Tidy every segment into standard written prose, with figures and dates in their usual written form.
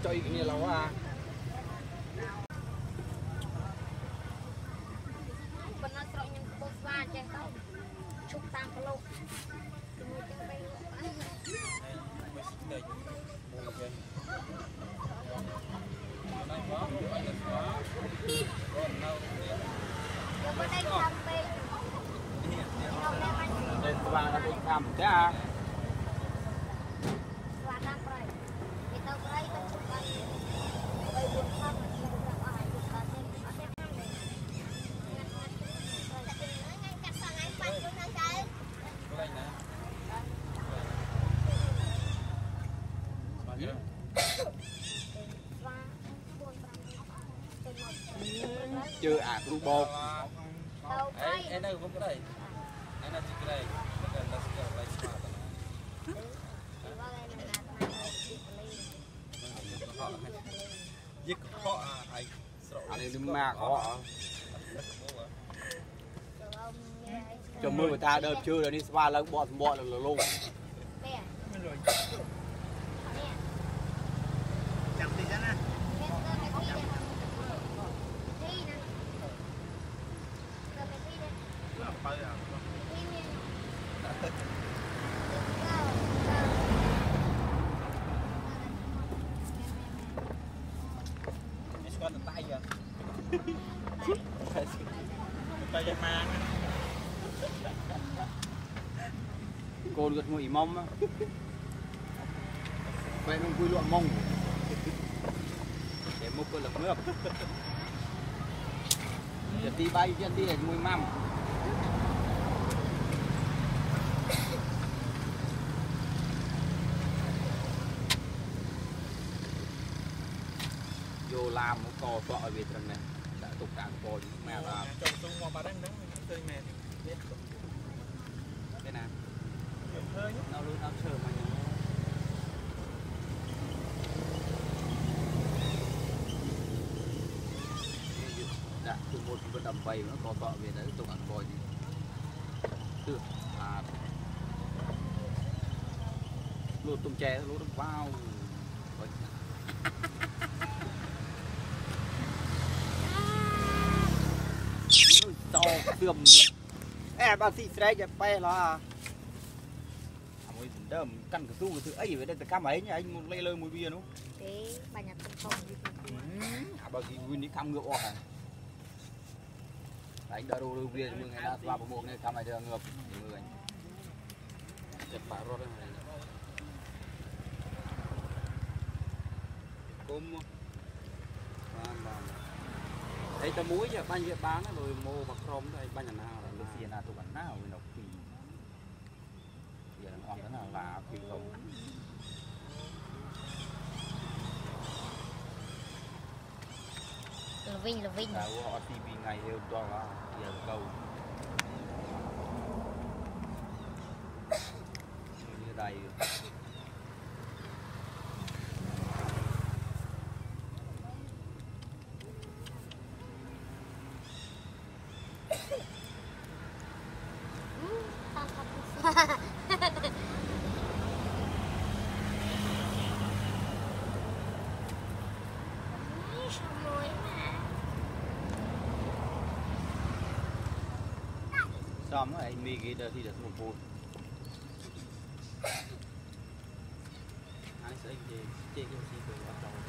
cho ý nghĩa là hoa lên qua là cũng tham thế à chưa à cũng bột em đây cũng có đây em là chỉ cái đây giết họ anh ấy đứng mà họ cho mưa người ta đợt chưa rồi đi spa là bọ là luôn chẳng gì ra nè con tay vậy tay dây mang côn gật mũi mông á vậy nó vui loạn mông để một con lực nước giờ đi bay chân đi là mũi măm vô làm một co sọ về trên này đã tục cạn co mẹ là trồng tung vào bà đánh tươi mẹ thế nào nó luôn nó sờ mà đã từ một cái đầm bầy nó co sọ về đấy tục cạn co gì được là luôn tung tre luôn vào to tươm bà xì xe chạy bay là mùi đơm căn cái tu cái thứ ấy vậy đây là cam ấy nhá anh một lê lơ mùi bia đúng thế bà nhặt không bà gì nguyên đi cam ngược off à anh đã đồ bia mừng ngày đã qua một ngày cam này ngược người chật bả rót này côm đây ta muối chứ bao nhiêu bán rồi mua bạc rôm đây bao nhiêu nào là xì nào tụi bạn nào mình đọc thì giờ ngon thế nào là phi không là vinh họ TV ngày đều toàn là giờ cầu như đây xong rồi anh mi cái đợt thì được một vốn anh sẽ chơi cái gì từ bắt đầu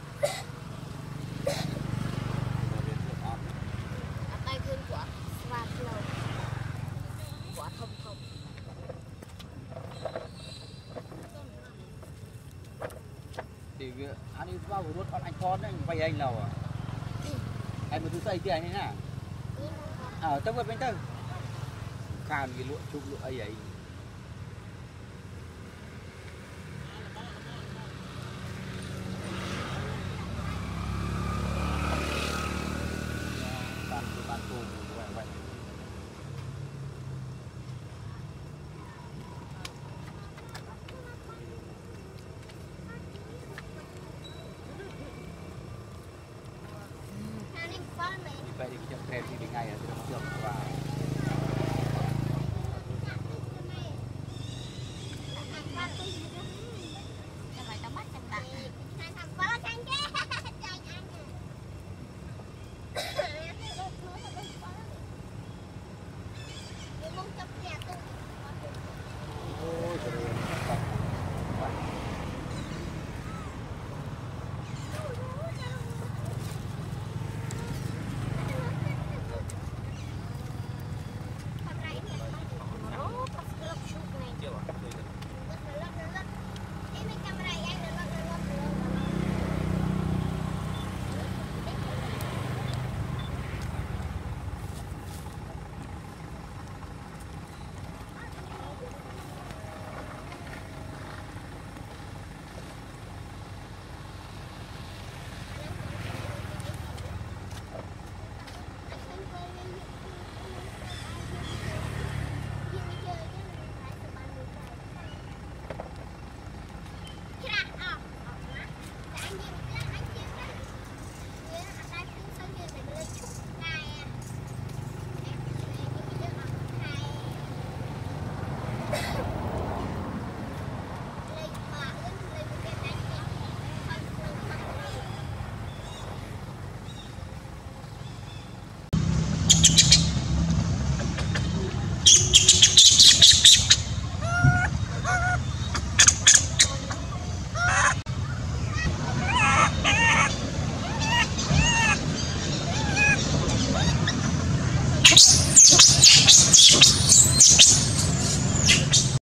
tay thương quả và lâu quả thông thì anh đi vào rút con anh con đấy vay anh nào à em mà thứ xây tiền thế nào ở trong bên tư khan cái lụa chụp lụa ấy ban tù vậy vậy thì chậm thêm thì ngày ở trường và